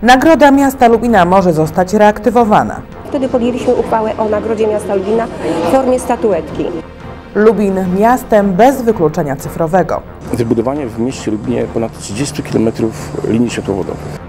Nagroda Miasta Lubina może zostać reaktywowana. Wtedy podjęliśmy uchwałę o Nagrodzie Miasta Lubina w formie statuetki. Lubin miastem bez wykluczenia cyfrowego. Wybudowanie w mieście Lubinie ponad 30 km linii światłowodowych.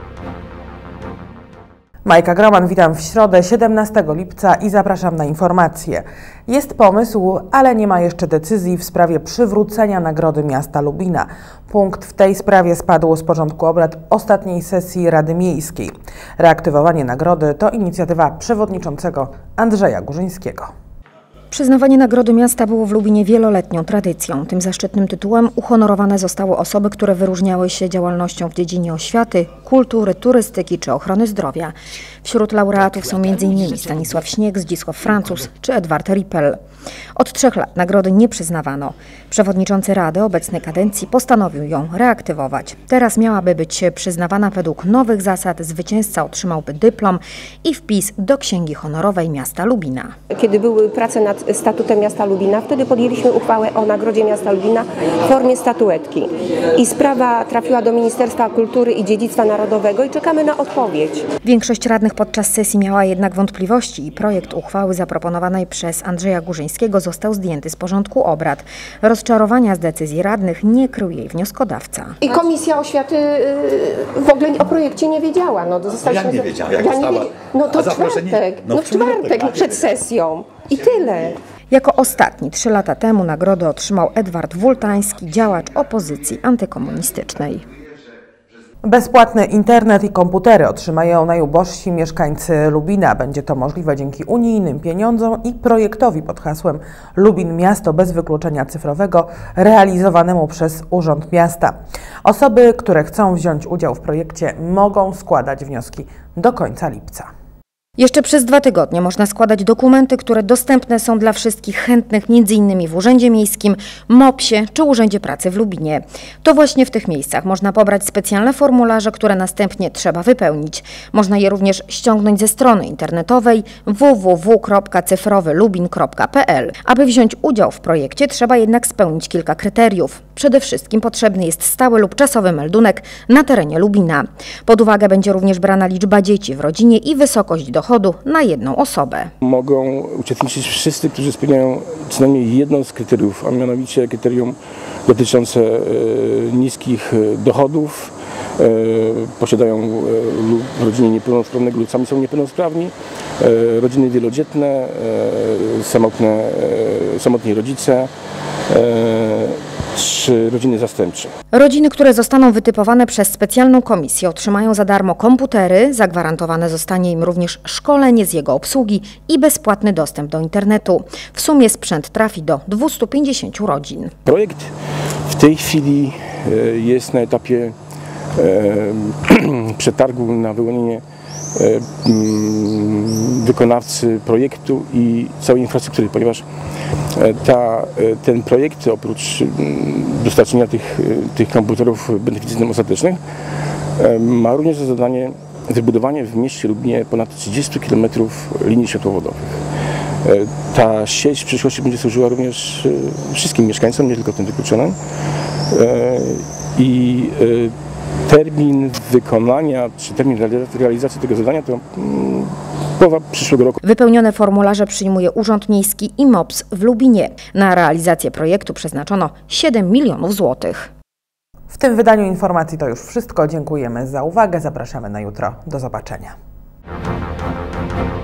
Majka Groman, witam w środę 17 lipca i zapraszam na informacje. Jest pomysł, ale nie ma jeszcze decyzji w sprawie przywrócenia Nagrody Miasta Lubina. Punkt w tej sprawie spadł z porządku obrad ostatniej sesji Rady Miejskiej. Reaktywowanie nagrody to inicjatywa przewodniczącego Andrzeja Górzyńskiego. Przyznawanie Nagrody Miasta było w Lubinie wieloletnią tradycją. Tym zaszczytnym tytułem uhonorowane zostały osoby, które wyróżniały się działalnością w dziedzinie oświaty, kultury, turystyki czy ochrony zdrowia. Wśród laureatów są m.in. Stanisław Śnieg, Zdzisław Francuz czy Edward Rippel. Od 3 lat nagrody nie przyznawano. Przewodniczący Rady obecnej kadencji postanowił ją reaktywować. Teraz miałaby być przyznawana według nowych zasad. Zwycięzca otrzymałby dyplom i wpis do Księgi Honorowej Miasta Lubina. Kiedy były prace nad statutem Miasta Lubina, wtedy podjęliśmy uchwałę o Nagrodzie Miasta Lubina w formie statuetki. I sprawa trafiła do Ministerstwa Kultury i Dziedzictwa Narodowego i czekamy na odpowiedź. Większość radnych podczas sesji miała jednak wątpliwości i projekt uchwały zaproponowanej przez Andrzeja Górzyńskiego został zdjęty z porządku obrad. Rozczarowania z decyzji radnych nie krył jej wnioskodawca. I Komisja Oświaty w ogóle o projekcie nie wiedziała. Jak nie wiedziała? Jak dostała? No to czwartek, w czwartek przed sesją i tyle. Jako ostatni 3 lata temu nagrodę otrzymał Edward Wultański, działacz opozycji antykomunistycznej. Bezpłatny internet i komputery otrzymają najubożsi mieszkańcy Lubina. Będzie to możliwe dzięki unijnym pieniądzom i projektowi pod hasłem Lubin Miasto bez wykluczenia cyfrowego realizowanemu przez Urząd Miasta. Osoby, które chcą wziąć udział w projekcie, mogą składać wnioski do końca lipca. Jeszcze przez 2 tygodnie można składać dokumenty, które dostępne są dla wszystkich chętnych, m.in. w Urzędzie Miejskim, MOPS-ie czy Urzędzie Pracy w Lubinie. To właśnie w tych miejscach można pobrać specjalne formularze, które następnie trzeba wypełnić. Można je również ściągnąć ze strony internetowej www.cyfrowylubin.pl. Aby wziąć udział w projekcie, trzeba jednak spełnić kilka kryteriów. Przede wszystkim potrzebny jest stały lub czasowy meldunek na terenie Lubina. Pod uwagę będzie również brana liczba dzieci w rodzinie i wysokość dochodu na jedną osobę. Mogą uczestniczyć wszyscy, którzy spełniają co najmniej jedno z kryteriów, a mianowicie kryterium dotyczące niskich dochodów, posiadają w rodzinie niepełnosprawnego lub sami są niepełnosprawni, rodziny wielodzietne, samotni rodzice, czy rodziny zastępcze. Rodziny, które zostaną wytypowane przez specjalną komisję, otrzymają za darmo komputery, zagwarantowane zostanie im również szkolenie z jego obsługi i bezpłatny dostęp do internetu. W sumie sprzęt trafi do 250 rodzin. Projekt w tej chwili jest na etapie przetargu na wyłonienie wykonawcy projektu i całej infrastruktury, ponieważ ten projekt oprócz dostarczenia tych komputerów beneficjentom ostatecznych ma również za zadanie wybudowanie w mieście Lubinie ponad 30 km linii światłowodowych. Ta sieć w przyszłości będzie służyła również wszystkim mieszkańcom, nie tylko tym wykluczonym. Termin wykonania, czy termin realizacji tego zadania to połowa przyszłego roku. Wypełnione formularze przyjmuje Urząd Miejski i MOPS w Lubinie. Na realizację projektu przeznaczono 7 milionów złotych. W tym wydaniu informacji to już wszystko. Dziękujemy za uwagę. Zapraszamy na jutro. Do zobaczenia.